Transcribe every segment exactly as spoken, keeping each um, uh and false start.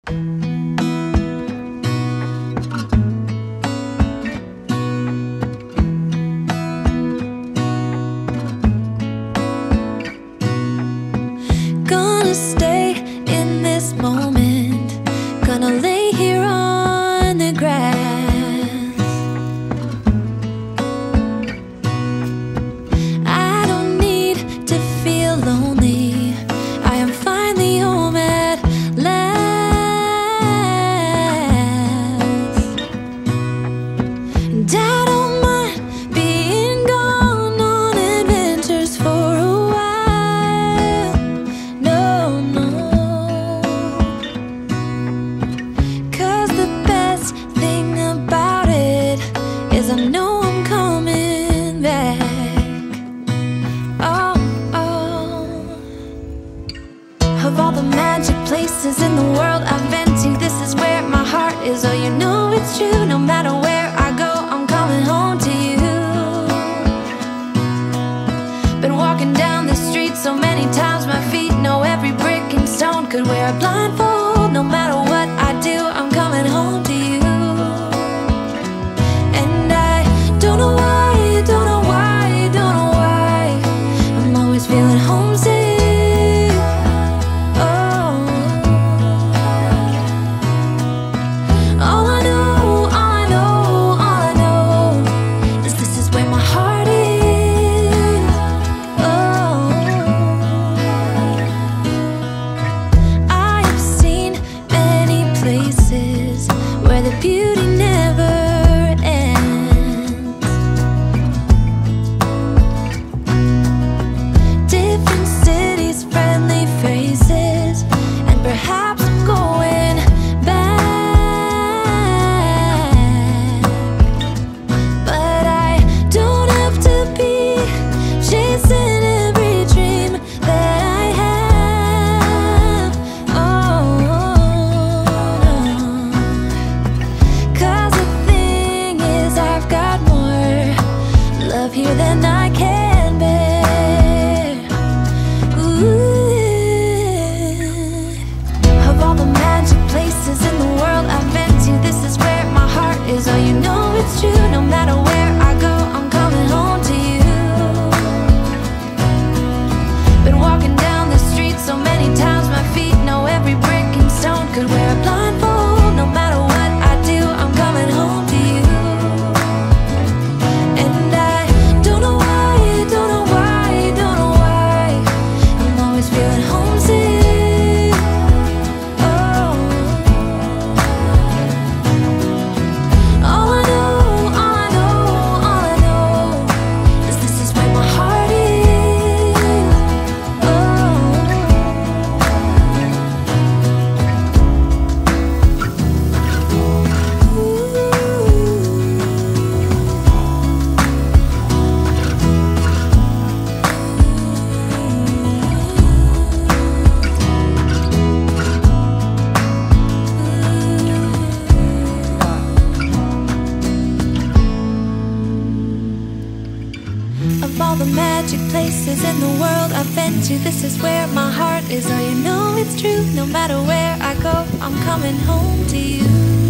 Gonna stay in this moment, gonna lay here on the grass. I don't need to feel lonely, I am finally home at last. And I don't mind being gone on adventures for a while. No, no, 'cause the best thing about it is I know I'm coming back. Oh, oh. Of all the magic places in the world I've been to, this is where my heart is. Oh, you know it's true, no matter where I go, I'm coming home to you. Been walking down the street so many times, my feet know every brick and stone. Could wear a blindfold, no matter what I do, I'm coming home to you. And I don't know why, don't know why, don't know why, I'm always feeling homesick. Oh, all I know, all I know, all I know is this is where my heart is. Oh, I have seen many places where the beauty never ends. Different cities, friendly faces, and perhaps I'm going back. But I don't have to be chasing every dream that I have. Oh, no. 'Cause the thing is, I've got more love here than I can bear. Ooh. Of all the magic places in the world I've been to, this is where my heart is. Oh, you know it's true, no matter where I go, I'm coming home to you. Been walking down the street so many times, my feet know every brick and stone. Could wear a blindfold, no matter what I do, I'm coming home to you. And I don't know why, don't know why, don't know why, I'm always feeling homesick. Oh, all I know, all I know, all I know is this is where my heart is. Oh, of all the magic places in the world I've been to, this is where my heart is. Oh, you know it's true, no matter where I go, I'm coming home to you.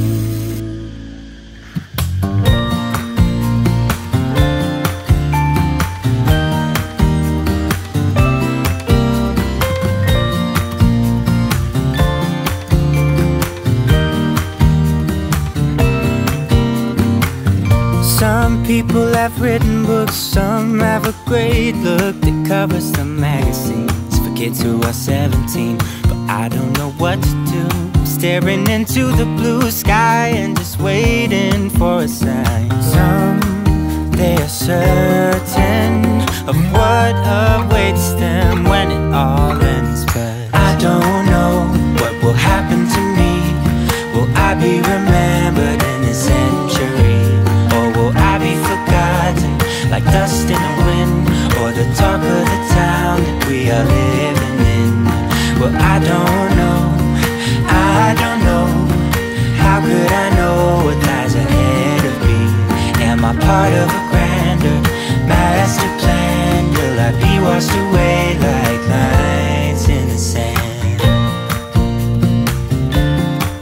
Some people have written books, some have a great look that covers the magazines for kids who are seventeen. But I don't know what to do, staring into the blue sky and just waiting for a sign. Some, they are certain of what awaits them when it all ends. But I don't know what will happen to me. Will I be remembered in a century? Or will I be forgotten like dust in the wind, or the talk of the town that we are living in? Well, I don't know, I don't know. How could I know what lies ahead of me? Am I part of a grander master plan? Will I be washed away like lines in the sand?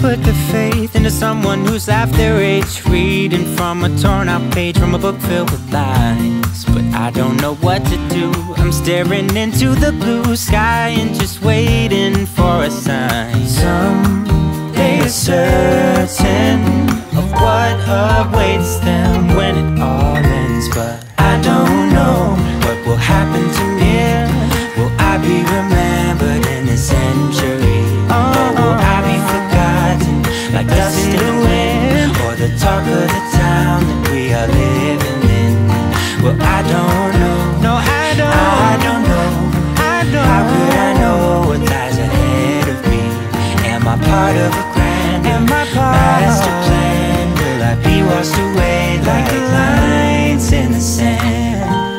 put the faith into someone who's half their age, reading from a torn out page from a book filled with lies. But I don't know what to do. I'm staring into the blue sky and just waiting for a sign. Someday is certain of what awaits them when it all ends, but I don't know what will happen to me. Will I be remembered in this century? Or will I be forgotten like dust in the wind, or the talk of the town that we are living in? Well, I don't know. No, I don't. I don't know. I don't. How could I know what lies ahead of me? Am I part of a grand master plan? Will I be washed away like lines in the sand?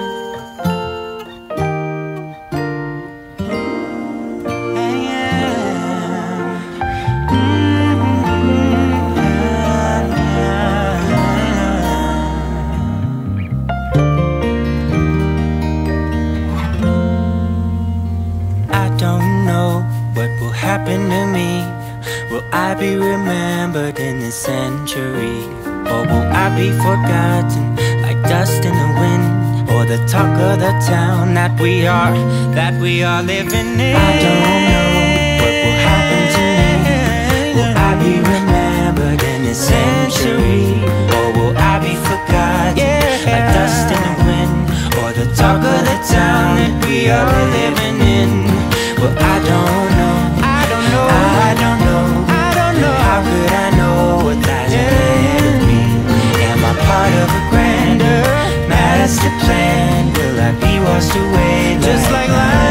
Happen to me? Will I be remembered in this century? Or will I be forgotten like dust in the wind, or the talk of the town that we are, that we are living in? I don't know what will happen to me. Will I be remembered in this century? Or will I be forgotten yeah. like dust in the wind, or the talk of the town that we are living in? Well, I don't know. I don't know, I don't know. How could I know what lies ahead of me? Am I part of a grander master plan? Will I be washed away just like life?